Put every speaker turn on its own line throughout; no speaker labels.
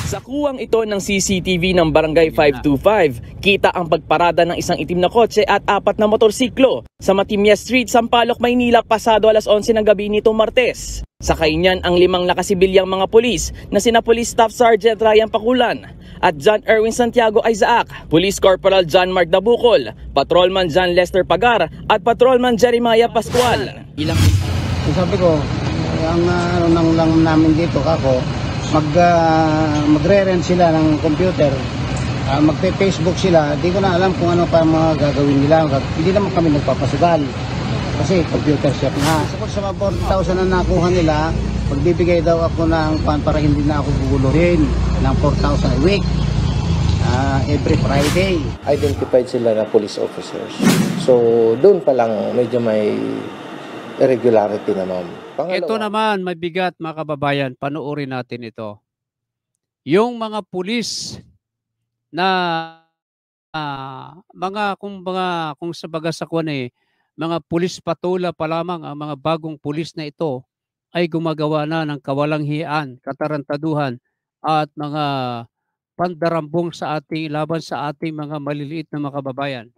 Sa kuwang ito ng CCTV ng Barangay 525, kita ang pagparada ng isang itim na kotse at 4 na motorsiklo sa Matimya Street, Sampaloc, Maynila pasado alas 11 ng gabi nitong Martes. Sakay niyan ang 5 nakasibilyang mga pulis na sina Police Staff Sergeant Ryan Pakulan at John Erwin Santiago Isaac, Police Corporal John Mark Dabukol, Patrolman John Lester Pagar at Patrolman Jeremiah Pascual.
Sabi ko, ang ano lang namin dito kako, magre-rent sila ng computer, magpe-Facebook sila. Di ko na alam kung ano pa mga gagawin nila. Hindi naman kami nagpapasugal kasi computer shop na. Sa mga 40,000 na nakuha nila, magbibigay daw ako ng para hindi na ako guguluhin ng 4,000 a week every Friday.
Identified sila na police officers. So doon pa lang medyo may irregularity na, ma'am.
Ito naman, mabigat mga kababayan, panoorin natin ito. Yung mga pulis na kung sa bagasakwan mga pulis patula pa lamang, ang mga bagong pulis na ito ay gumagawa na ng kawalanghiyaan, katarantaduhan at mga pandarambong sa ating laban sa ating mga maliliit na mga kababayan.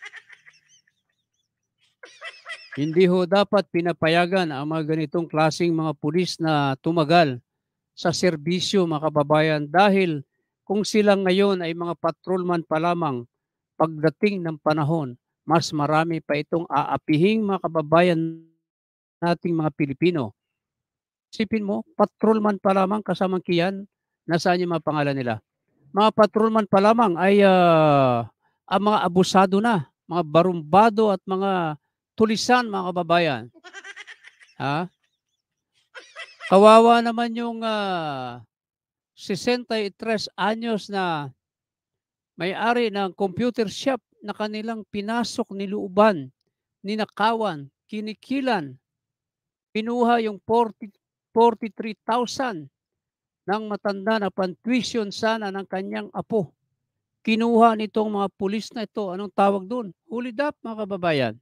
Hindi ho dapat pinapayagan ang mga ganitong klaseng mga pulis na tumagal sa serbisyo mga kababayan dahil kung sila ngayon ay mga patrolman pa lamang, pagdating ng panahon, mas marami pa itong aapihing mga kababayan nating mga Pilipino. Isipin mo, patrolman pa lamang kasamang kiyan, nasaan yung mga pangalan nila? Mga patrolman pa lamang ay ang mga abusado na, mga barumbado at mga tulisan mga kababayan. Ha? Kawawa naman yung 63 anyos na may-ari ng computer shop na kanilang pinasok, niluuban, ninakawan, kinikilan. Pinuha yung 43,000 ng matanda na pan-tuition sana ng kanyang apo. Kinuha nitong mga pulis na ito. Anong tawag doon? Hulid up mga kababayan.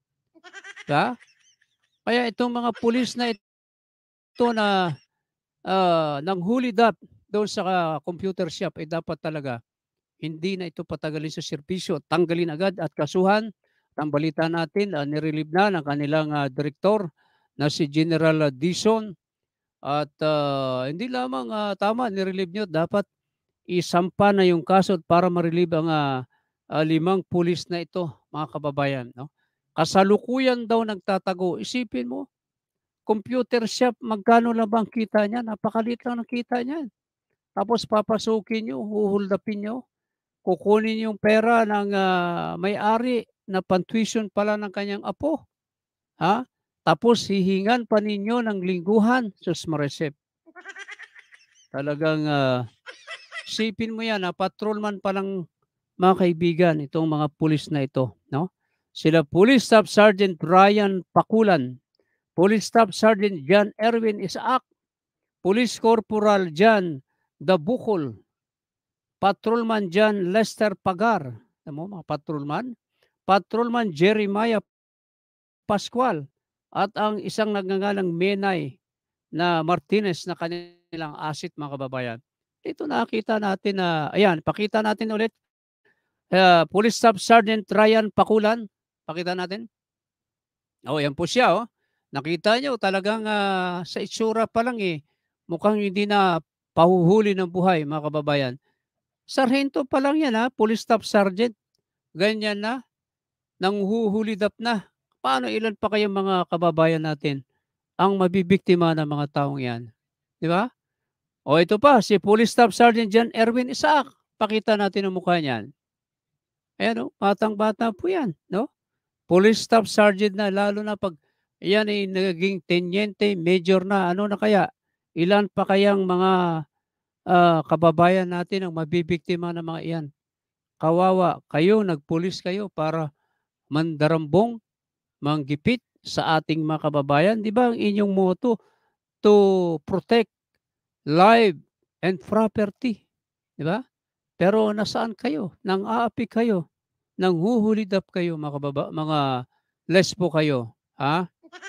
Ha? Kaya itong mga pulis na ito na nang hulid up doon sa computer shop ay dapat talaga hindi na ito patagalin sa serbisyo, tanggalin agad at kasuhan. Ang balita natin, nirelieve na ng kanilang direktor na si General Dison at hindi lamang tama, nirelieve nyo, dapat isampa na yung kaso para ma-relieve ang 5 pulis na ito mga kababayan. No? Kasalukuyan daw nagtatago. Isipin mo, computer shop, magkano lang bang kita niya? Napakaliit lang ng kita niya. Tapos papasukin nyo, huhuldapin nyo, kukunin yung pera ng may-ari na pan-tuition pala ng kanyang apo. Ha? Tapos hihingan pa ninyo ng lingguhan. Sus Marisep. Talagang isipin mo yan, patrolman pa lang mga kaibigan, itong mga pulis na ito. No? Sila Police Staff Sergeant Ryan Pakulan, Police Staff Sergeant John Erwin Isaac, Police Corporal John Dabukol, Patrolman John Lester Pagar, mga patrolman, Patrolman Jeremiah Pascual, at ang isang nagngangalang Menay na Martinez na kanilang asset mga kababayan. Ito nakita natin na, ayan, pakita natin ulit. Police Staff Sergeant Ryan Pakulan, pakita natin. Yan po siya. Nakita nyo talagang sa itsura pa lang mukhang hindi na pahuhuli ng buhay mga kababayan. Sarhento pa lang yan Police Staff Sergeant. Ganyan na, nanghuhulidap na. Paano ilan pa kayong mga kababayan natin ang mabibiktima ng mga taong yan? Di ba? Ito pa, si Police Staff Sergeant John Erwin Isaac. Pakita natin ang mukha niyan. Ayan batang-bata po yan, no? Police Staff Sergeant na, lalo na pag yan ay naging tenyente, major na, ano na kaya? Ilan pa kayang mga kababayan natin ang mabibiktima ng mga iyan? Kawawa, kayo, nagpulis kayo para mandarambong, manggipit sa ating mga kababayan. Di ba ang inyong motto? To protect life and property. Di ba? Pero nasaan kayo? Nang aapi kayo? Nang huhulidap kayo mga lesbo kayo? Ha?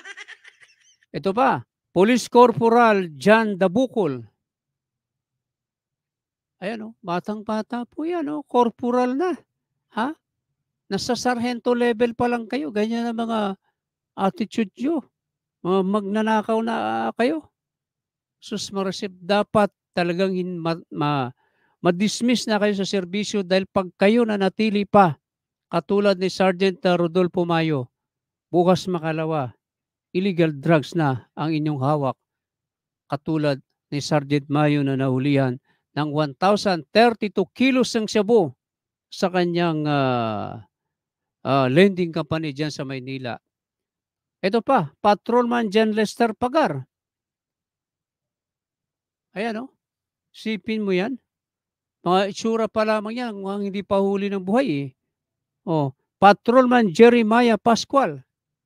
Ito pa, Police Corporal John Dabukol, Ayan, batang-bata po yan, corporal na. Ha? Nasa sarhento level pa lang kayo, ganyan ang mga attitude nyo. Magnanakaw na kayo. Sus Marisip, dapat talagang ma-dismiss na kayo sa serbisyo dahil pag kayo nanatili pa, katulad ni Sergeant Rodolfo Mayo, bukas makalawa, illegal drugs na ang inyong hawak. Katulad ni Sergeant Mayo na nahulihan ng 1,032 kilos ng shabu sa kanyang lending company dyan sa Maynila. Ito pa, Patrolman John Lester Pagar. Ayan, sipin mo yan. Mga itsura pa lamang yan, mukhang hindi pa huli ng buhay Patrolman Jeremiah Pascual.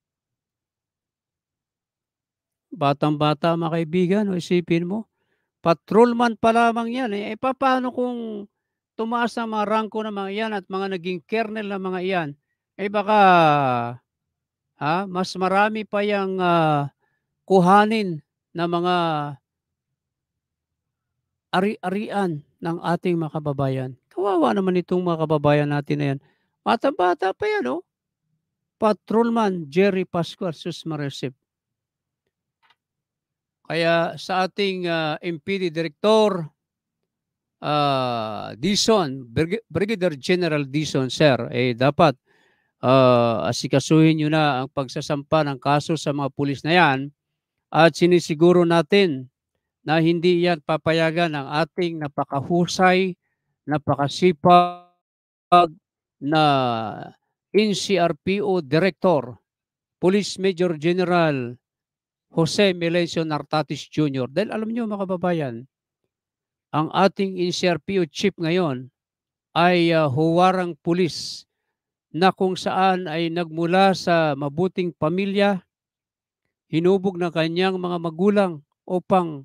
Batang-bata mga kaibigan, isipin mo. Patrolman pa lamang yan. Paano kung tumaas ang mga rangko ng mga yan at mga naging kernel ng mga yan? Baka mas marami pa yung kuhanin na mga ari-arian ng ating mga kababayan. Kawawa naman itong mga kababayan natin na yan. Bata-bata pa yan, Patrolman Jerry Pascual, sus Marisip. Kaya sa ating MPD Director, Dizon, Brigadier General Dizon, sir, dapat asikasuhin nyo na ang pagsasampa ng kaso sa mga pulis na yan at sinisiguro natin na hindi yan papayagan ng ating napakahusay, napakasipag na NCRPO Director, Police Major General Jose Melencio Nartatis Jr. Dahil alam nyo mga kababayan, ang ating NCRPO Chief ngayon ay huwarang pulis na kung saan ay nagmula sa mabuting pamilya, hinubog ng kanyang mga magulang upang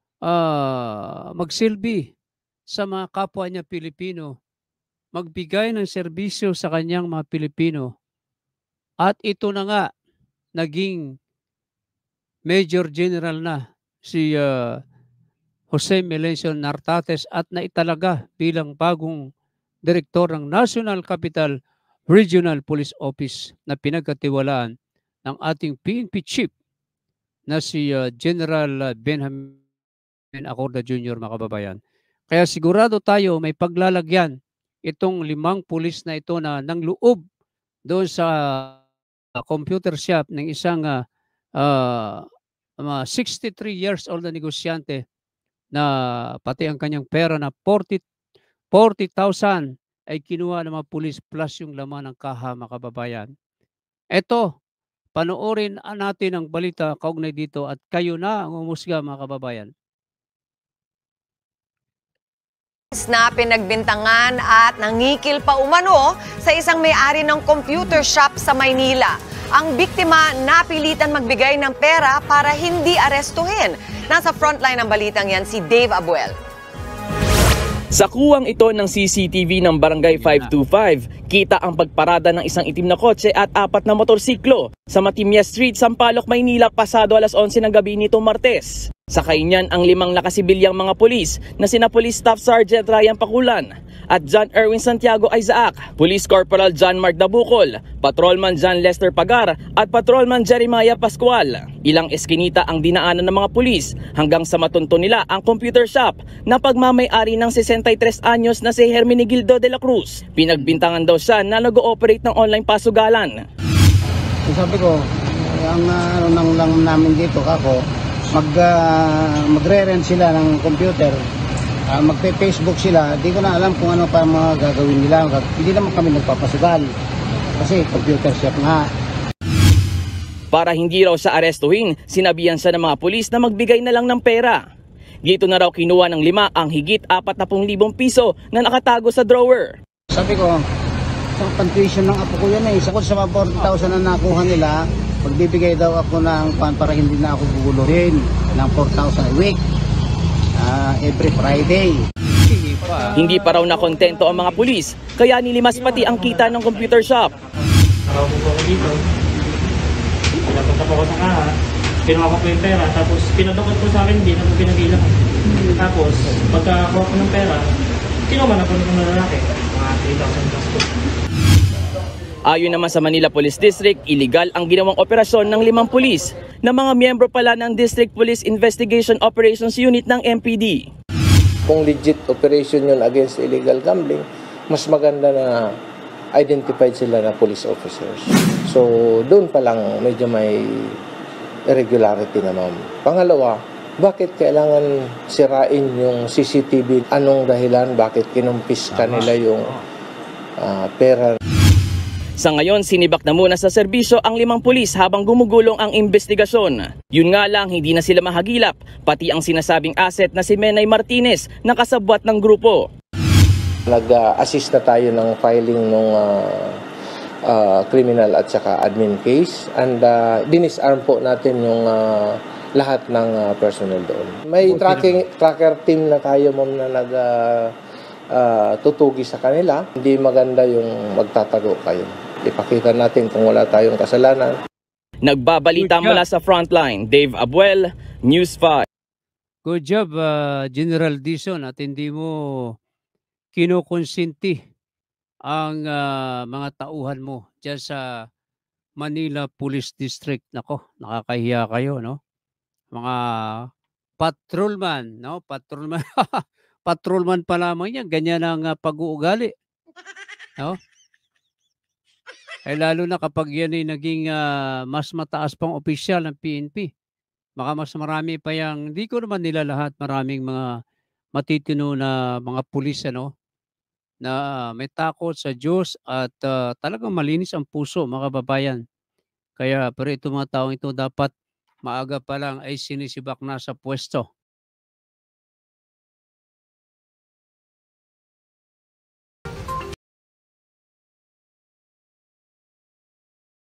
magsilbi sa mga kapwa niya Pilipino, magbigay ng serbisyo sa kanyang mga Pilipino. At ito na nga, naging Major General na si Jose Melencio Nartates at naitalaga bilang bagong direktor ng National Capital Regional Police Office na pinagkatiwalaan ng ating PNP Chief na si General Benjamin Acorda Jr. mga kababayan. Kaya sigurado tayo may paglalagyan itong 5 pulis na ito na nang loob doon sa computer shop ng isang 63 years old na negosyante na pati ang kanyang pera na 40,000 ay kinuha ng mga pulis plus yung laman ng kaha mga kababayan. Ito, panoorin natin ang balita kaugnay dito at kayo na ang umusga mga kababayan.
Na pinagbintangan at nangikil pa umano sa isang may-ari ng computer shop sa Maynila. Ang biktima napilitan magbigay ng pera para hindi arestuhin. Nasa frontline ng balitang yan si Dave Abuel.
Sa kuwang ito ng CCTV ng Barangay 525, kita ang pagparada ng isang itim na kotse at 4 na motorsiklo sa Matimya Street, Sampaloc, Maynila pasado alas 11 ng gabi nitong Martes. Sakay niyan ang 5 nakasibilyang mga pulis na sina Police Staff Sergeant Ryan Paculan at John Erwin Santiago Isaac, Police Corporal John Mark Dabukol, Patrolman John Lester Pagar at Patrolman Jeremiah Pascual. Ilang eskinita ang dinaanan ng mga pulis hanggang sa matunto nila ang computer shop na pagmamay-ari ng 63 anyos na si Hermenegildo de la Cruz. Pinagbintangan daw siya na nag-ooperate ng online pasugalan.
So sabi ko, ang lang namin dito kako, magre-rent sila ng computer, magpe-Facebook sila, di ko na alam kung ano pa mga gagawin nila. Hindi naman kami nagpapasugal kasi computer shop nga.
Para hindi raw siya arestuhin, sinabihan siya ng mga pulis na magbigay na lang ng pera. Dito na raw kinuha ng 5 ang higit 40,000 piso na nakatago sa drawer.
Sabi ko, isang pan-tuition ng apo ko yan Sakot sa mga 40,000 na nakuha nila, magbibigay daw ako ng para hindi na ako guguluhin ng 4,000 a week every Friday.
Hindi pa raw nakontento ang mga pulis, kaya nilimas pati ang kita ng computer shop.
Araw po ako dito, pinapunta po ako sa kaha, kinuha ko po yung pera, tapos pinadukot po sa akin, hindi na po pinagilang. Tapos, pagkakuha ko ng pera, kinuha na po ng lalaki. Mga 3,000 plus po.
Ayon naman sa Manila Police District, illegal ang ginawang operasyon ng 5 pulis na mga miyembro pala ng District Police Investigation Operations Unit ng MPD.
Kung legit operation yun against illegal gambling, mas maganda na identified sila na police officers. So, doon pa lang medyo may irregularity na, ma'am. Pangalawa, bakit kailangan sirain yung CCTV? Anong dahilan? Bakit kinumpiska nila yung pera?
Sa ngayon, sinibak na muna sa serbisyo ang 5 pulis habang gumugulong ang investigasyon. Yun nga lang, hindi na sila mahagilap, pati ang sinasabing asset na si Menay Martinez na kasabwat ng grupo.
Nag-assist na tayo ng filing ng criminal at saka admin case, and dinisarm po natin yung lahat ng personnel doon. May tracker team na tayo, ma'am, na tutugi sa kanila. Hindi maganda yung magtatago kayo. Ipakita natin kung wala tayong kasalanan.
Nagbabalita mula sa Frontline, Dave Abuel, News 5.
Good job, General Dizon, at hindi mo kinukonsinti ang mga tauhan mo dyan sa Manila Police District. Nako, nakakahiya kayo, no? Mga patrolman, no? Patrolman. Patrolman pa lamang yan, ganyan ang pag-uugali. No? Eh lalo na kapag yan ay naging mas mataas pang opisyal ng PNP. Baka mas marami pa yang, hindi ko naman nila lahat, maraming mga matitino na mga pulis, ano, na may takot sa Diyos at talagang malinis ang puso, mga kababayan. Kaya pero itong mga taong ito dapat maaga pa lang ay sinisibak na sa pwesto.